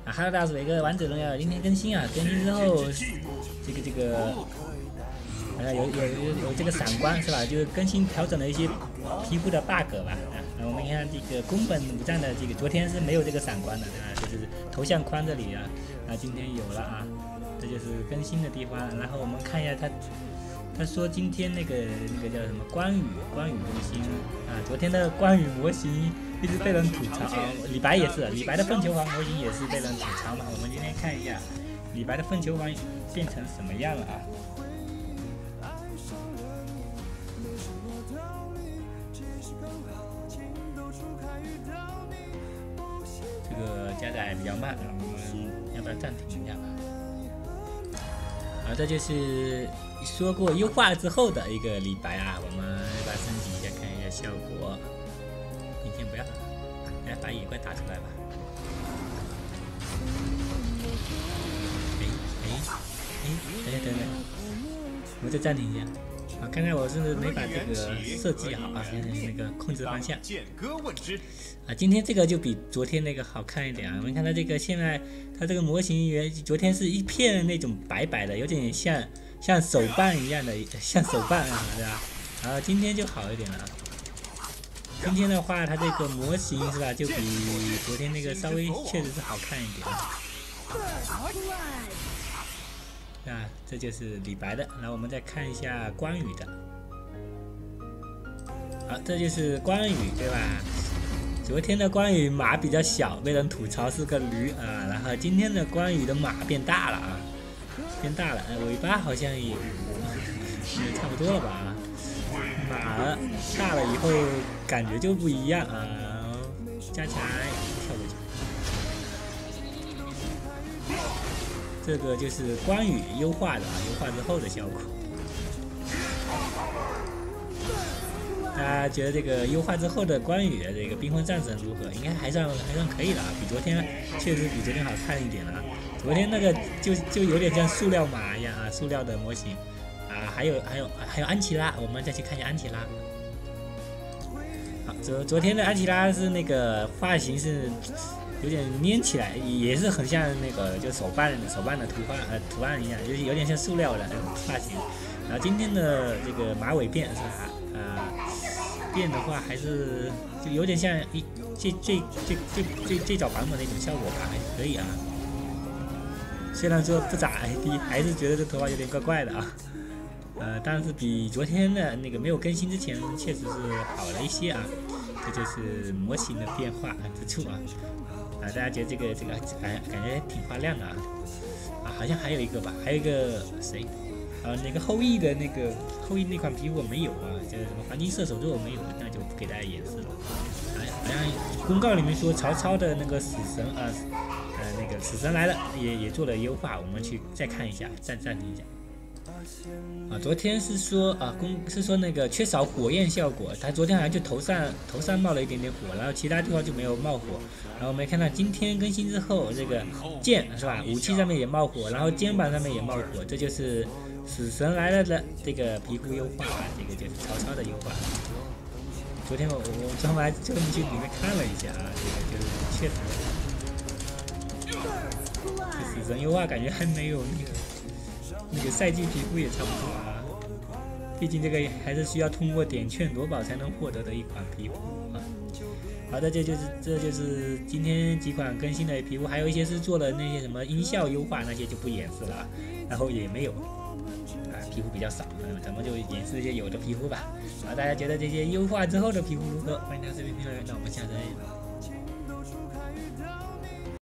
哈喽，大家好，一个王者荣耀今天更新啊，更新之后，这个，有这个闪光是吧？就是更新调整了一些皮肤的 bug 吧啊。我们看这个宫本武藏的这个，昨天是没有这个闪光的啊，就是头像框这里啊，今天有了啊，这就是更新的地方。然后我们看一下他说今天那个叫什么关羽更新啊，昨天的关羽模型一直被人吐槽，李白也是，李白的凤求凰模型也是被人吐槽嘛。我们今天看一下李白的凤求凰变成什么样了啊？这个加载比较慢，我们要不要暂停一下吧？这就是说过优化之后的一个李白啊，我们把它升级一下，看一下效果。今天不要了，来把野怪打出来吧。等，我再暂停一下。刚才我是没把这个设计好啊，那个控制方向。今天这个就比昨天那个好看一点啊。我们看到这个现在它这个模型昨天是一片那种白白的，有点像手办一样的，像手办啊，对吧？然后今天就好一点了。今天的话，它这个模型是吧，就比昨天那个稍微确实是好看一点。这就是李白的，然后我们再看一下关羽的。好，这就是关羽，对吧？昨天的关羽马比较小，被人吐槽是个驴啊，然后今天的关羽的马变大了啊，变大了，尾巴好像也差不多了吧？马大了以后感觉就不一样啊，加起来跳过去。这个就是关羽优化的优化之后的效果。大家觉得这个优化之后的关羽这个冰封战神如何？应该还算可以了，比昨天确实比昨天好看一点了。昨天那个就有点像塑料马一样啊，塑料的模型啊，还有安琪拉，我们再去看一下安琪拉。好，昨天的安琪拉是那个发型是有点粘起来，也是很像那个就手办的图案一样，就是有点像塑料的发型。然后今天的这个马尾辫是吧？变的话还是就有点像最早版本的一种效果吧，还可以啊。虽然说不咋地，还是觉得这头发有点怪怪的啊。但是比昨天的那个没有更新之前确实是好了一些啊。这就是模型的变化之处啊。大家觉得这个感觉挺发亮的啊。好像还有一个吧，还有一个谁？那个后羿的那款皮肤我没有啊，叫什么黄金射手座我没有，那就不给大家演示了。好像公告里面说曹操的那个死神那个死神来了也做了优化，我们去再看一下，暂停一下。昨天是说是说那个缺少火焰效果，他昨天好像就头上冒了一点点火，然后其他地方就没有冒火。然后我们看到今天更新之后，这个剑是吧，武器上面也冒火，然后肩膀上面也冒火，这就是死神来了的这个皮肤优化啊，这个就是曹操的优化。昨天我专门去里面看了一下啊，这个就是确实死神优化感觉还没有那个赛季皮肤也差不多啊，毕竟这个还是需要通过点券夺宝才能获得的一款皮肤啊。好的，这就是今天几款更新的皮肤，还有一些是做了那些什么音效优化，那些就不演示了，然后也没有皮肤比较少，咱们就演示一些有的皮肤吧。大家觉得这些优化之后的皮肤如何？欢迎大家这边评论，那我们下次再见。